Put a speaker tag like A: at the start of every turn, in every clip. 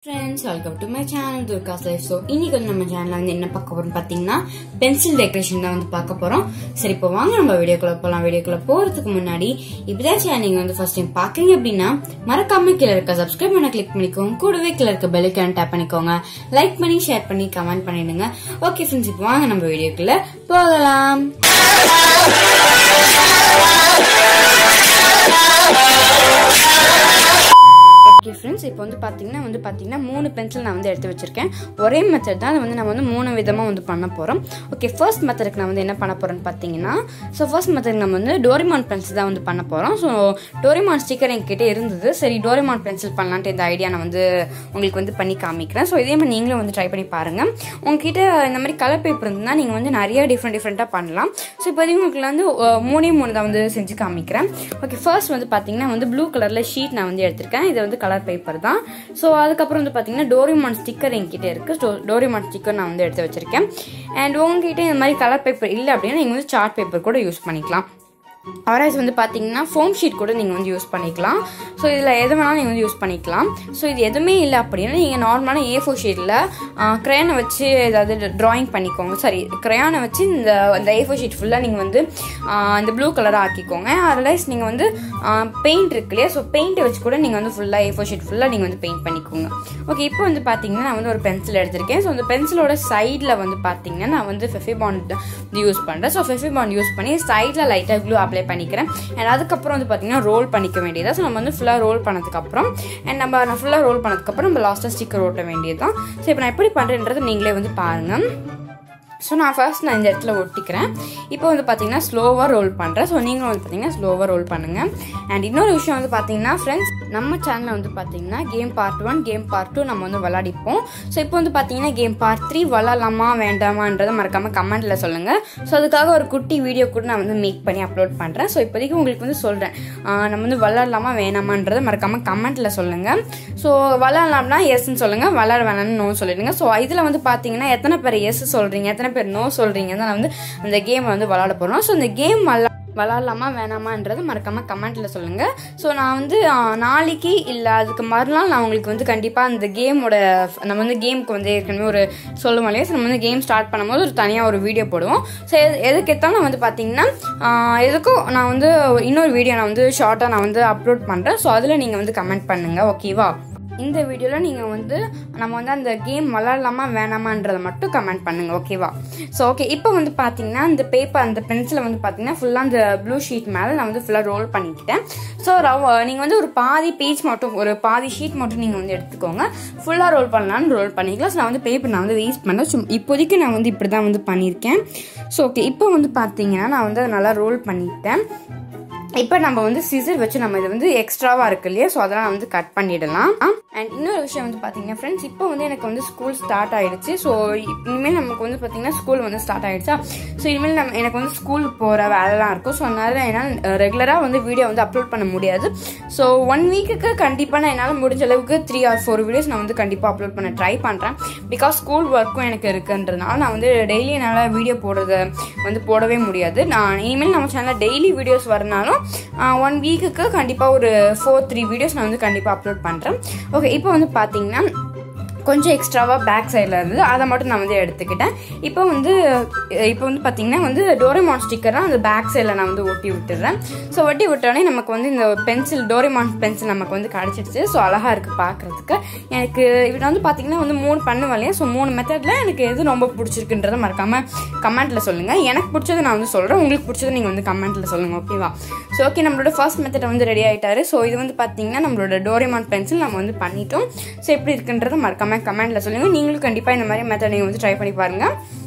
A: Friends, welcome to my channel Durga's Life. So, இன்னைக்கு வந்து நம்ம சேனல்ல வந்து என்ன பார்க்க போறோம் பாத்தீங்கன்னா பென்சில் டெக்கரேஷன் தான் வந்து பார்க்க போறோம். சரி, இப்போ வாங்க நம்ம வீடியோக்குள்ள போலாம். வீடியோக்குள்ள போறதுக்கு முன்னாடி இப்பதான் சேனல் நீங்க வந்து ஃபர்ஸ்ட் டைம் பாக்குறீங்க அப்படின்னா மறக்காம கீழ இருக்க சப்ஸ்கிரைப் பண்ண கிளிக் பண்ணிக்கோங்க. கூடவே கீழ இருக்க பெல் ஐகான் டேப் பண்ணிக்கோங்க. லைக் பண்ணி ஷேர் பண்ணி கமெண்ட் பண்ணிடுங்க. ஓகே ஃப்ரெண்ட்ஸ், இப்போ வாங்க நம்ம வீடியோக்குள்ள போகலாம். ஓகே ஃப்ரெண்ட்ஸ், இப்போ வந்து பார்த்தீங்கன்னா 3 பென்சில் நான் வந்து எடுத்து வச்சிருக்கேன். ஒரே மெத்தட் தான் வந்து நம்ம வந்து 3 விதமாக வந்து பண்ண போகிறோம். ஓகே, ஃபர்ஸ்ட் மெத்தடுக்கு நான் வந்து என்ன பண்ண போகிறேன்னு பார்த்தீங்கன்னா, ஃபர்ஸ்ட் மெத்தடுக்கு நம்ம வந்து டோரிமான் பென்சில் தான் வந்து பண்ண போகிறோம். ஸோ டோரிமான் ஸ்டிக்கர் என்கிட்ட இருந்தது. சரி, டோரிமான் பென்சில் பண்ணலான்ட்டு இந்த ஐடியா நான் வந்து உங்களுக்கு வந்து பண்ணி காமிக்கிறேன். ஸோ இதே மாதிரி நீங்களும் வந்து ட்ரை பண்ணி பாருங்கள். உங்ககிட்ட இந்த மாதிரி கலர் பேப்பர் இருந்ததுன்னா நீங்கள் வந்து நிறைய டிஃப்ரெண்ட்டாக பண்ணலாம். ஸோ இப்போதைக்கு உங்களுக்கு வந்து 3 தான் வந்து செஞ்சு காமிக்கிறேன். ஓகே, ஃபர்ஸ்ட் வந்து பார்த்தீங்கன்னா வந்து ப்ளூ கலரில் ஷீட் நான் வந்து எடுத்திருக்கேன். இது வந்து கலர் பேப்பர் தான். ஸோ அதுக்கப்புறம் வந்து பார்த்தீங்கன்னா டோரிமான் ஸ்டிக்கர் என்கிட்ட இருக்கு. டோரிமான் ஸ்டிக்கர் நான் வந்து எடுத்து வச்சிருக்கேன். அண்ட் உங்ககிட்ட இந்த மாதிரி கலர் பேப்பர் இல்லை அப்படின்னா நீங்கள் வந்து சார்ட் பேப்பர் கூட யூஸ் பண்ணிக்கலாம். ஆராய்ச்சி வந்து பார்த்தீங்கன்னா ஃபோம் ஷீட் கூட நீங்கள் வந்து யூஸ் பண்ணிக்கலாம். ஸோ இதில் எது வேணாலும் நீங்கள் வந்து யூஸ் பண்ணிக்கலாம். ஸோ இது எதுவுமே இல்லை அப்படின்னா நீங்கள் நார்மலான A4 ஷீட்டில் க்ரையானை வச்சு ஏதாவது ட்ராயிங் பண்ணிக்கோங்க. சரி, க்ரையானை வச்சு இந்த A4 ஷீட் ஃபுல்லாக நீங்கள் வந்து இந்த ப்ளூ கலராக ஆக்கிக்கோங்க. அதர்வைஸ் நீங்கள் வந்து பெயிண்ட் இருக்கு இல்லையா, ஸோ பெயிண்ட்டை வச்சு கூட நீங்கள் வந்து ஃபுல்லாக A4 ஷீட் ஃபுல்லாக நீங்கள் வந்து பெயிண்ட் பண்ணிக்கோங்க. ஓகே, இப்போ வந்து பார்த்தீங்கன்னா நான் வந்து ஒரு பென்சில் எடுத்திருக்கேன். ஸோ அந்த பென்சிலோட சைடில் வந்து பார்த்தீங்கன்னா நான் வந்து ஃபெஃபிபாண்ட் யூஸ் பண்ணுறேன். ஸோ ஃபெஃபிபாண்ட் யூஸ் பண்ணி சைடில் லைட்டாக க்ளூ அப்ளை பண்ணிக்கிறேன். அண்ட் அதுக்கப்புறம் வந்து பார்த்தீங்கன்னா ரோல் பண்ணிக்க வேண்டியதா. ஸோ நம்ம வந்து ஃபுல்லாக ரோல் பண்ணதுக்கப்புறம் நான் ஃபுல்லாக ரோல் பண்ணதுக்கப்புறம் நம்ம லாஸ்ட்டாக ஸ்டிக்கர் ஓட்ட வேண்டியதுதான். ஸோ இப்போ நான் எப்படி பண்ணுறேன்றது நீங்களே வந்து பாருங்கள். ஸோ நான் இந்த இடத்துல ஒட்டிக்கிறேன். இப்போ வந்து பார்த்தீங்கன்னா ஸ்லோவாக ரோல் பண்ணுறேன். ஸோ நீங்களும் வந்து பார்த்தீங்கன்னா ஸ்லோவாக ரோல் பண்ணுங்கள். அண்ட் இன்னொரு விஷயம் வந்து பார்த்தீங்கன்னா ஃப்ரெண்ட்ஸ், நம்ம சேனலில் வந்து பார்த்தீங்கன்னா கேம் பார்ட் 1 கேம் பார்ட் 2 நம்ம வந்து விளாடிப்போம். ஸோ இப்போ வந்து பார்த்தீங்கன்னா கேம் பார்ட் 3 விளாடலாமா வேண்டாமான்றதை மறக்காமல் கமெண்ட்டில் சொல்லுங்கள். ஸோ அதுக்காக ஒரு குட்டி வீடியோ கூட நான் வந்து மேக் பண்ணி அப்லோட் பண்ணுறேன். ஸோ இப்போதைக்கு உங்களுக்கு வந்து சொல்கிறேன், நம்ம வந்து விளாடலாமா வேணாமான்றதை மறக்காமல் கமெண்ட்டில் சொல்லுங்கள். ஸோ விளாட்லாம்னா எஸ்ன்னு சொல்லுங்கள், விளாட வேணாம்னு நோ சொல்லிடுங்க. ஸோ இதில் வந்து பார்த்தீங்கன்னா எத்தனை பேர் எஸ் சொல்கிறீங்க, எத்தனை பேர் நோ சொல்கிறீங்க தான் நான் வந்து அந்த கேம் வந்து விளாட போகிறோம். ஸோ இந்த கேம் விளாட்லாமா வேணாமான்றது மறக்காமல் கமெண்ட்டில் சொல்லுங்கள். ஸோ நான் வந்து நாளைக்கு இல்லை அதுக்கு மறுநாள் நான் உங்களுக்கு வந்து கண்டிப்பாக அந்த கேமோட நம்ம வந்து கேமுக்கு வந்து ஏற்கனவே ஒரு சொல்லுவோம் இல்லையா, நம்ம வந்து கேம் ஸ்டார்ட் பண்ணும்போது ஒரு தனியாக ஒரு வீடியோ போடுவோம். ஸோ எதுக்கு எத்தாலும் நான் வந்து பார்த்தீங்கன்னா எதுக்கும் நான் வந்து இன்னொரு வீடியோ நான் வந்து ஷார்ட்டாக நான் வந்து அப்லோட் பண்ணுறேன். ஸோ அதில் நீங்கள் வந்து கமெண்ட் பண்ணுங்கள். ஓகேவா? இந்த வீடியோவில் நீங்கள் வந்து நம்ம வந்து அந்த கேம் விளாட்லாமா வேணாமான்றதை மட்டும் கமெண்ட் பண்ணுங்கள். ஓகேவா? ஸோ ஓகே, இப்போ வந்து பார்த்தீங்கன்னா இந்த பேப்பர் அந்த பென்சிலை வந்து பார்த்தீங்கன்னா ஃபுல்லாக அந்த ப்ளூ ஷீட் மேலே நான் வந்து ஃபுல்லாக ரோல் பண்ணிக்கிட்டேன். ஸோ நீங்கள் வந்து ஒரு பாதி பேஜ் மட்டும், ஒரு பாதி ஷீட் மட்டும் நீங்கள் வந்து எடுத்துக்கோங்க. ஃபுல்லாக ரோல் பண்ணலான்னு ரோல் பண்ணிக்கலாம். ஸோ நான் வந்து பேப்பர் நான் வந்து வேஸ்ட் பண்ணேன். இப்போதைக்கு நான் வந்து இப்படி தான் வந்து பண்ணியிருக்கேன். ஸோ ஓகே, இப்போ வந்து பார்த்தீங்கன்னா நான் வந்து அதை நல்லா ரோல் பண்ணிட்டேன். இப்போ நம்ம வந்து சிசர் வச்சு நம்ம இதை வந்து எக்ஸ்ட்ராவாக இருக்கு இல்லையா, ஸோ அதெல்லாம் வந்து கட் பண்ணிடலாம். அண்ட் இன்னொரு விஷயம் வந்து பார்த்தீங்கன்னா ஃப்ரெண்ட்ஸ், இப்போ வந்து எனக்கு வந்து ஸ்கூல் ஸ்டார்ட் ஆகிடுச்சு. ஸோ இனிமேல் நமக்கு வந்து பார்த்தீங்கன்னா ஸ்கூல் வந்து ஸ்டார்ட் ஆகிடுச்சா. ஸோ இனிமேல் எனக்கு வந்து ஸ்கூல் போகிற வேலைலாம் இருக்கும். ஸோ அதனால என்னால் ரெகுலராக வந்து வீடியோ வந்து அப்லோட் பண்ண முடியாது. ஸோ 1 வீக்குக்கு கண்டிப்பாக நான் என்னால் முடிஞ்ச அளவுக்கு 3 or 4 வீடியோஸ் நான் வந்து கண்டிப்பாக அப்லோட் பண்ண ட்ரை பண்ணுறேன். பிகாஸ் ஸ்கூல் ஒர்க்கும் எனக்கு இருக்குன்றதுனால நான் வந்து டெய்லி என்னால் வீடியோ போடுறத வந்து போடவே முடியாது. நான் இனிமேல் நம்ம சேனலில் டெய்லி வீடியோஸ் வரனாலும் 1 வீக்குக்கு கண்டிப்பாக ஒரு 4-3 வீடியோஸ் நான் வந்து கண்டிப்பாக அப்லோட் பண்ணுறேன். ஓகே, இப்போ வந்து பார்த்தீங்கன்னா கொஞ்சம் எக்ஸ்ட்ராவாக பேக் சைடில் இருந்தது, அதை மட்டும் நான் வந்து எடுத்துக்கிட்டேன். இப்போ வந்து பார்த்தீங்கன்னா வந்து டோரிமான் ஸ்டிக்கராக அந்த பேக் சைடில் நான் வந்து ஒட்டி விட்டுறேன். ஸோ ஒட்டி விட்டோடனே நமக்கு வந்து இந்த பென்சில் டோரிமான் பென்சில் நமக்கு வந்து கிடச்சிடுச்சு. ஸோ அழகாக இருக்குது பார்க்குறதுக்கு. எனக்கு இதில் வந்து பார்த்தீங்கன்னா வந்து 3 பண்ணுவேன் இல்லையா. ஸோ 3 மெத்தடில் எனக்கு எது ரொம்ப பிடிச்சிருக்குன்றதை மறக்காமல் கமெண்ட்டில் சொல்லுங்கள். எனக்கு பிடிச்சது நான் வந்து சொல்கிறேன், உங்களுக்கு பிடிச்சது நீங்கள் வந்து கமெண்ட்டில் சொல்லுங்கள். ஓகேவா? ஸோ ஓகே, நம்மளோட ஃபர்ஸ்ட் மெத்தட் வந்து ரெடி ஆகிட்டாரு. ஸோ இது வந்து பார்த்தீங்கன்னா நம்மளோட டோரிமான் பென்சில் நம்ம வந்து பண்ணிட்டோம். ஸோ எப்படி இருக்குன்றதை மறக்காமல் கமெண்ட்ல சொல்லுங்க. நீங்களும் கண்டிப்பா இந்த மாதிரி மெத்தட் நீங்க வந்து ட்ரை பண்ணி பாருங்க.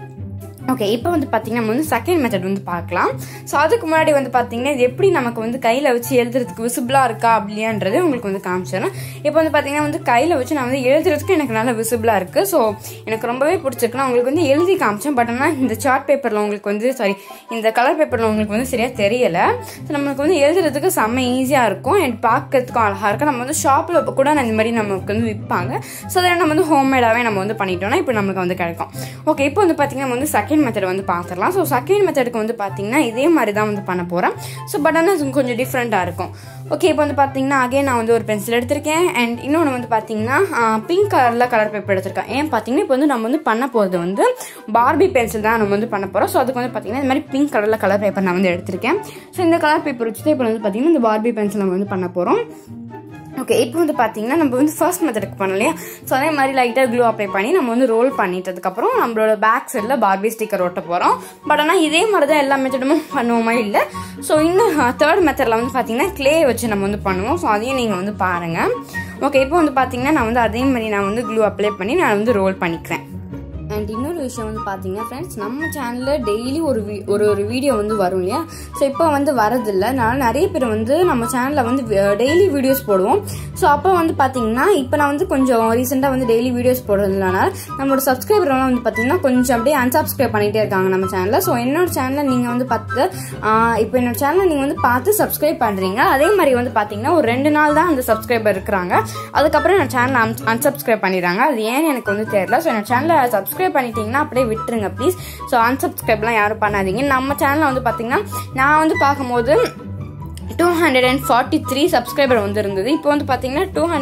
A: ஓகே, இப்போ வந்து பார்த்தீங்கன்னா நம்ம வந்து செகண்ட் மெத்தட் வந்து பார்க்கலாம். ஸோ அதுக்கு முன்னாடி வந்து பார்த்தீங்கன்னா இது எப்படி நமக்கு வந்து கையில் வச்சு எழுதுறதுக்கு விசிபிளாக இருக்கா அப்படின்றது உங்களுக்கு வந்து காமிச்சிடணும். இப்போ வந்து பார்த்தீங்கன்னா வந்து கையில் வச்சு நான் வந்து எழுதுறதுக்கு எனக்கு நல்லா விசிபிளாக இருக்குது. ஸோ எனக்கு ரொம்பவே பிடிச்சிருக்கு. நான் உங்களுக்கு வந்து எழுதி காமிச்சேன். பட் ஆனால் இந்த சார்ட் பேப்பரில் உங்களுக்கு வந்து இந்த கலர் பேப்பரில் உங்களுக்கு வந்து சரியாக தெரியலை. ஸோ நம்மளுக்கு வந்து எழுதுறதுக்கு செம்ம ஈஸியாக இருக்கும். அண்ட் பார்க்கறதுக்கும் அழகாக இருக்கும். நம்ம வந்து ஷாப்பில் கூட இந்த மாதிரி நமக்கு வந்து விற்பாங்க. ஸோ அதை நம்ம வந்து ஹோம்மேடாகவே நம்ம வந்து பண்ணிட்டோம்னா இப்போ நம்மளுக்கு வந்து கிடைக்கும். ஓகே, இப்போ வந்து பார்த்தீங்கன்னா நம்ம வந்து செகண்ட் செகண்ட் மெத்தட் வந்து பார்த்துடலாம். ஸோ செகண்ட் மெத்தடுக்கு வந்து பார்த்தீங்கன்னா இதே மாதிரி தான் வந்து பண்ண போகிறேன். ஸோ பட் ஆனால் கொஞ்சம் டிஃப்ரெண்ட்டாக இருக்கும். ஓகே, இப்போ வந்து பார்த்தீங்கன்னா அகைன் நான் வந்து ஒரு பென்சில் எடுத்திருக்கேன். அண்ட் இன்னொன்று வந்து பார்த்தீங்கன்னா பிங்க் கலரில் கலர் பேப்பர் எடுத்திருக்கேன். ஏன் பார்த்தீங்கன்னா இப்போ வந்து நம்ம வந்து பண்ண போகிறது வந்து பார்பி பென்சில் தான் நம்ம வந்து பண்ண போகிறோம். ஸோ அதுக்கு வந்து பார்த்தீங்கன்னா இந்த மாதிரி பிங்க் கலரில் கலர் பேப்பர் நான் வந்து எடுத்திருக்கேன். ஸோ இந்த கலர் பேப்பர் வச்சு இப்போ வந்து பார்த்தீங்கன்னா இந்த பார்பி பென்சில் நம்ம வந்து பண்ண போகிறோம். ஓகே, இப்போ வந்து பார்த்தீங்கன்னா நம்ம வந்து ஃபர்ஸ்ட் மெத்தடுக்கு பண்ணலையா. ஸோ அதே மாதிரி லைட்டாக க்ளூ அப்ளை பண்ணி நம்ம வந்து ரோல் பண்ணிட்டதுக்கப்புறம் நம்மளோட பேக் சைடில் பார்பி ஸ்டிக்கர் ஒட்ட போகிறோம். பட் ஆனால் இதே மாதிரி தான் எல்லா மெத்தடுமும் பண்ணுவோமா இல்லை. ஸோ இன்னும் தேர்ட் மெத்தடில் வந்து பார்த்தீங்கன்னா க்ளே வச்சு நம்ம வந்து பண்ணுவோம். ஸோ அதையும் நீங்கள் வந்து பாருங்கள். ஓகே, இப்போ வந்து பார்த்தீங்கன்னா நான் வந்து அதே மாதிரி நான் வந்து க்ளூ அப்ளை பண்ணி நான் வந்து ரோல் பண்ணிக்கிறேன். அண்ட் இன்னொரு விஷயம் வந்து பார்த்தீங்கன்னா ஃப்ரெண்ட்ஸ், நம்ம சேனலில் டெய்லி ஒரு வீடியோ வந்து வரும் இல்லையா. ஸோ இப்போ வந்து வரதில்லை. அதனால நிறைய பேர் வந்து நம்ம சேனலில் வந்து டெய்லி வீடியோஸ் போடுவோம். ஸோ அப்போ வந்து பார்த்தீங்கன்னா இப்போ நான் வந்து கொஞ்சம் ரீசெண்டாக வந்து டெய்லி வீடியோஸ் போடுறதுனால நம்மளோட சப்ஸ்கிரைபர்லாம் வந்து பார்த்தீங்கன்னா கொஞ்சம் அப்படியே அன்சப்ஸ்கிரைப் பண்ணிகிட்டே இருக்காங்க நம்ம சேனலில். ஸோ என்னோட சேனலை நீங்கள் வந்து பார்த்து இப்போ என்னோட சேனலை நீங்கள் வந்து பார்த்து சப்ஸ்கிரைப் பண்ணுறீங்க. அதே மாதிரி வந்து பார்த்தீங்கன்னா ஒரு 2 நாள் தான் அந்த சப்ஸ்கிரைபர் இருக்கிறாங்க. அதுக்கப்புறம் என்னோட சேனலை அன்சப்ஸ்கிரைப் பண்ணிடுறாங்க. அது ஏன்னு எனக்கு வந்து தெரியல. ஸோ என்னோட சேனலை சப்ஸ்கிரைப் பண்ணிட்டீங்கன்னா அப்படியே விட்டுருங்க ப்ளீஸ். ஸோ அன்சப்ஸ்கிரைப்லாம் யாரும் பண்ணாதீங்க. நம்ம சேனலில் வந்து பார்த்தீங்கன்னா நான் வந்து பார்க்கும்போது 243 சப்ஸ்கிரைபர் வந்து இருந்தது. இப்போ வந்து பார்த்தீங்கன்னா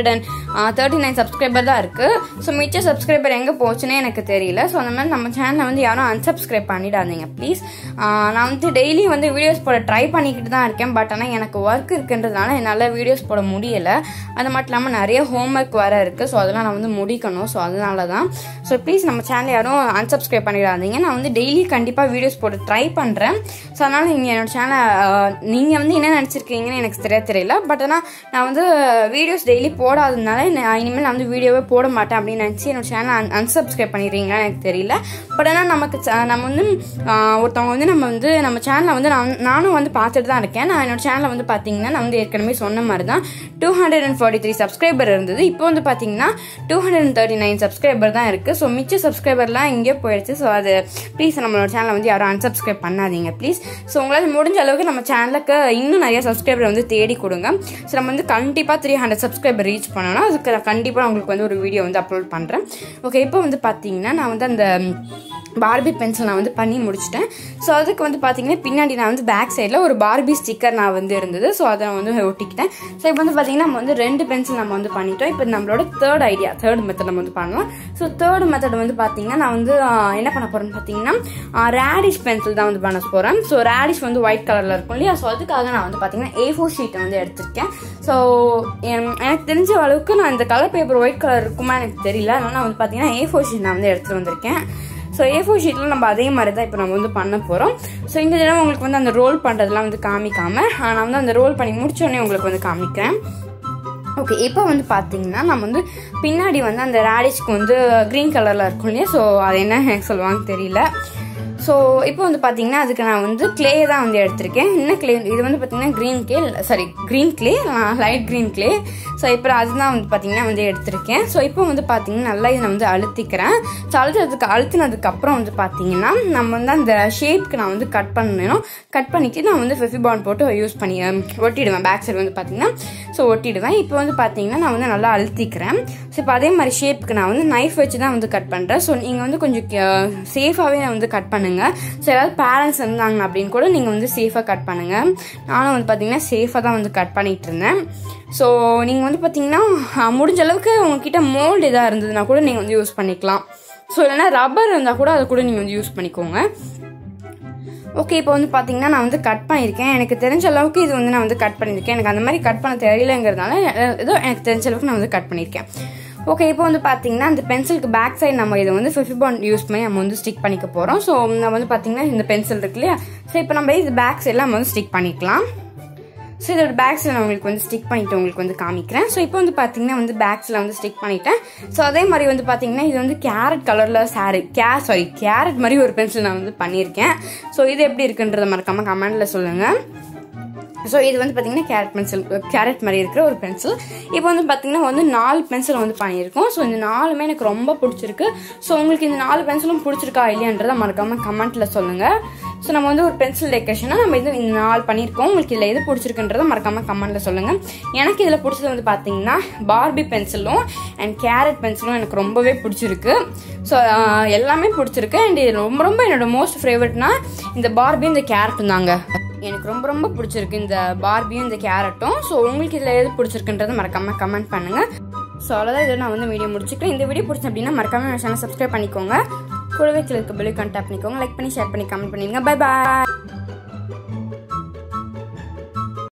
A: 239 சப்ஸ்கிரைபர் தான் இருக்குது. ஸோ மிச்ச சப்ஸ்கிரைபர் எங்கே போச்சுன்னே எனக்கு தெரியல. ஸோ அந்த மாதிரி நம்ம சேனலை வந்து யாரும் அன்சப்ஸ்கிரைப் பண்ணிடாதீங்க ப்ளீஸ். நான் வந்து டெய்லி வந்து வீடியோஸ் போட ட்ரை பண்ணிக்கிட்டு தான் இருக்கேன். பட் ஆனால் எனக்கு ஒர்க் இருக்குன்றதுனால என்னால் வீடியோஸ் போட முடியலை. அது மட்டும் இல்லாமல் நிறைய ஹோம்ஒர்க் வேறு இருக்குது. ஸோ அதெல்லாம் நான் வந்து முடிக்கணும். ஸோ அதனால தான். ஸோ ப்ளீஸ் நம்ம சேனலை யாரும் அன்சப்ஸ்கிரைப் பண்ணிடாதீங்க. நான் வந்து டெய்லி கண்டிப்பாக வீடியோஸ் போட ட்ரை பண்ணுறேன். ஸோ அதனால் நீங்கள் என்னோட சேனலை நீங்கள் வந்து என்ன நினச்சிருக்கீங்கன்னு எனக்கு தெரியல. பட் ஆனால் நான் வந்து வீடியோஸ் டெய்லி போடாததுனால இனிமேல் நான் வந்து வீடியோவே போட மாட்டேன் அப்படின்னு நினச்சி என்னோட சேனலை அன்சப்ஸ்கிரைப் பண்ணிடுறீங்களான்னு எனக்கு தெரியல. பட் ஆனால் நம்ம வந்து ஒருத்தவங்க வந்து நம்ம சேனலை வந்து நானும் வந்து பார்த்துட்டு தான் இருக்கேன். நான் என்னோட சேனலை வந்து பார்த்தீங்கன்னா நான் வந்து ஏற்கனவே சொன்ன மாதிரி தான் 243 சப்ஸ்கிரைபர் இருந்தது. இப்போ வந்து பார்த்தீங்கன்னா 239 சப்ஸ்கிரைபர் தான் இருக்குது. ஸோ மிச்ச சப்ஸ்கிரைபர்லாம் இங்கே போயிடுச்சு. ஸோ அது ப்ளீஸ் நம்மளோட சேனலை வந்து யாரும் அன்சப்ஸ்கிரைப் பண்ணாதீங்க ப்ளீஸ். ஸோ உங்களால் முடிஞ்ச அளவுக்கு நம்ம சேனலுக்கு இன்னும் நிறைய சப்ஸ்கிரைபர் வந்து தேடி கொடுங்க. ஸோ நம்ம வந்து கண்டிப்பாக 300 சப்ஸ்கிரைபர் ரீச் பண்ணோம்னா அதுக்கு கண்டிப்பாக உங்களுக்கு வந்து ஒரு வீடியோ வந்து அப்லோட் பண்ணுறேன். ஓகே, இப்போ வந்து பார்த்தீங்கன்னா நான் வந்து அந்த பார்பி பென்சில் நான் வந்து பண்ணி முடிச்சிட்டேன். ஸோ அதுக்கு வந்து பார்த்தீங்கன்னா பின்னாடி நான் வந்து பேக் சைடில் ஒரு பார்பி ஸ்டிக்கர் நான் வந்து இருந்தது. ஸோ அதை வந்து ஒட்டிக்கிட்டேன். ஸோ இப்போ வந்து பார்த்தீங்கன்னா நம்ம வந்து 2 பென்சில் நம்ம வந்து பண்ணிட்டோம். இப்போ நம்மளோட தேர்ட் மெத்தட் நம்ம வந்து பண்ணலாம். ஸோ தேர்ட் மெத்தட் வந்து பார்த்தீங்கன்னா நான் வந்து என்ன பண்ண போகிறேன்னு பார்த்தீங்கன்னா ரேடிஷ் பென்சில் தான் வந்து பண்ண போகிறேன். ஸோ ரேடிஷ் வந்து ஒயிட் கலரில் இருக்கும் இல்லையா. ஸோ அதுக்காக நான் வந்து பார்த்தீங்கன்னா A4 ஷீட்டை வந்து எடுத்திருக்கேன். ஸோ எனக்கு தெரிஞ்ச அளவுக்கு நான் இந்த கலர் பேப்பர் ஒயிட் கலர் இருக்குமா எனக்கு தெரியல. அதனால் நான் வந்து பார்த்தீங்கன்னா A4 ஷீட் நான் வந்து எடுத்துகிட்டு வந்திருக்கேன். ஸோ A4 ஷீட்டில் நம்ம அதே மாதிரி தான் இப்போ நம்ம வந்து பண்ண போகிறோம். ஸோ இந்த தடவை உங்களுக்கு வந்து அந்த ரோல் பண்ணுறதுலாம் வந்து காமிக்காமல் நான் வந்து அந்த ரோல் பண்ணி முடிச்சோடனே உங்களுக்கு வந்து காமிக்கிறேன். ஓகே, இப்போ வந்து பார்த்தீங்கன்னா நம்ம வந்து பின்னாடி வந்து அந்த ரேடிஷ்க்கு வந்து க்ரீன் கலரில் இருக்கும் இல்லையா. ஸோ அது என்ன எனக்கு சொல்லுவாங்க தெரியல. ஸோ இப்போ வந்து பார்த்தீங்கன்னா அதுக்கு நான் வந்து கிளே தான் வந்து எடுத்திருக்கேன். என்ன கிளே இது வந்து பார்த்தீங்கன்னா green clay light green clay. So இப்போ அதுதான் வந்து பார்த்தீங்கன்னா வந்து எடுத்திருக்கேன். ஸோ இப்போ வந்து பார்த்தீங்கன்னா நல்லா இதை நான் வந்து அழுத்திக்கிறேன். ஸோ அழுத்தினதுக்கப்புறம் வந்து பார்த்தீங்கன்னா நம்ம வந்து அந்த ஷேப்க்கு நான் வந்து கட் பண்ணிவிட்டு நான் வந்து ஃபெவிபாண்ட் போட்டு யூஸ் பண்ணி ஒட்டிடுவேன். பேக் சைடு வந்து பார்த்தீங்கன்னா ஸோ ஒட்டிடுவேன். இப்போ வந்து பார்த்தீங்கன்னா நான் வந்து நல்லா அழுத்திக்கிறேன். ஸோ இப்போ அதே மாதிரி ஷேப்புக்கு நான் வந்து நைஃப் வச்சு தான் வந்து கட் பண்ணுறேன். ஸோ நீங்கள் வந்து கொஞ்சம் சேஃபாகவே நான் வந்து கட் பண்ணுங்கள். ஸோ ஏதாவது பேரண்ட்ஸ் இருந்தாங்க அப்படின்னு கூட நீங்கள் வந்து சேஃபாக கட் பண்ணுங்கள். நானும் வந்து பார்த்தீங்கன்னா சேஃபாக தான் வந்து கட் பண்ணிகிட்டு இருந்தேன். ஸோ நீங்கள் வந்து பார்த்தீங்கன்னா முடிஞ்ச அளவுக்கு உங்ககிட்ட மோல்டு எதாவது இருந்ததுன்னா கூட நீங்கள் வந்து யூஸ் பண்ணிக்கலாம். ஸோ இல்லைன்னா ரப்பர் இருந்தால் கூட அதை கூட நீங்கள் வந்து யூஸ் பண்ணிக்கோங்க. ஓகே, இப்போ வந்து பார்த்தீங்கன்னா நான் வந்து கட் பண்ணியிருக்கேன். எனக்கு தெரிஞ்ச அளவுக்கு இது வந்து நான் வந்து கட் பண்ணியிருக்கேன். எனக்கு அந்த மாதிரி கட் பண்ண தெரியலங்கிறதுனால ஏதோ எனக்கு தெரிஞ்ச அளவுக்கு நான் வந்து கட் பண்ணியிருக்கேன். ஓகே, இப்போ வந்து பார்த்தீங்கன்னா இந்த பென்சிலுக்கு பேக் சைடு நம்ம இதை வந்து ஃபெவிபாண்ட் யூஸ் பண்ணி நம்ம வந்து ஸ்டிக் பண்ணிக்க போகிறோம். ஸோ நம்ம வந்து பார்த்தீங்கன்னா இந்த பென்சில் இருக்கு இல்லையா. ஸோ இப்போ நம்ம இது பேக் சைடில் நம்ம வந்து ஸ்டிக் பண்ணிக்கலாம். ஸோ இதோட பேக்ஸில் நான் உங்களுக்கு வந்து ஸ்டிக் பண்ணிவிட்டு உங்களுக்கு வந்து காமிக்கிறேன். ஸோ இப்போ வந்து பார்த்தீங்கன்னா வந்து பேக்ஸில் வந்து ஸ்டிக் பண்ணிட்டேன். ஸோ அதே மாதிரி வந்து பார்த்தீங்கன்னா இது வந்து கேரட் கலரில் கேரட் மாதிரி ஒரு பென்சில் நான் வந்து பண்ணியிருக்கேன். ஸோ இது எப்படி இருக்குன்றத மறக்காமல் கமெண்டில் சொல்லுங்கள். ஸோ இது வந்து பார்த்தீங்கன்னா கேரட் மாதிரி இருக்கிற ஒரு பென்சில். இப்போ வந்து பார்த்தீங்கன்னா வந்து 4 பென்சில் வந்து பண்ணியிருக்கோம். ஸோ இந்த 4மே எனக்கு ரொம்ப பிடிச்சிருக்கு. ஸோ உங்களுக்கு இந்த 4 பென்சிலும் பிடிச்சிருக்கா இல்லையான்றதை மறக்காமல் கமெண்ட்டில் சொல்லுங்கள். ஸோ நம்ம வந்து ஒரு பென்சில் டெக்கரேஷனாக நம்ம இது இந்த 4 பண்ணியிருக்கோம். உங்களுக்கு இதில் எது பிடிச்சிருக்குன்றதை மறக்காமல் கமெண்ட்டில் சொல்லுங்கள். எனக்கு இதில் பிடிச்சது வந்து பார்த்தீங்கன்னா பார்பி பென்சிலும் அண்ட் கேரட் பென்சிலும் எனக்கு ரொம்பவே பிடிச்சிருக்கு. ஸோ எல்லாமே பிடிச்சிருக்கு. அண்ட் இது ரொம்ப ரொம்ப என்னோட மோஸ்ட் ஃபேவரட்னா இந்த பார்பியும் இந்த கேரட்டும் தாங்க. எனக்கு ரொம்ப ரொம்ப பிடிச்சிருக்கு இந்த பார்பியும் இந்த கேரட்டும். ஸோ உங்களுக்கு இதில் எது பிடிச்சிருக்குன்றதை மறக்காமல் கமெண்ட் பண்ணுங்கள். ஸோ அவ்வளோதான், இதில் நான் வந்து வீடியோ முடிச்சுக்கிறேன். இந்த வீடியோ பிடிச்சேன் அப்படின்னா மறக்காமல் சேனல் சப்ஸ்கிரைப் பண்ணிக்கோங்க. கூடவே கீழே இருக்க பெல் ஐகான் டேப் பண்ணிக்கோங்க. லைக் பண்ணி ஷேர் பண்ணி கமெண்ட் பண்ணிடுங்க. பை பாய்.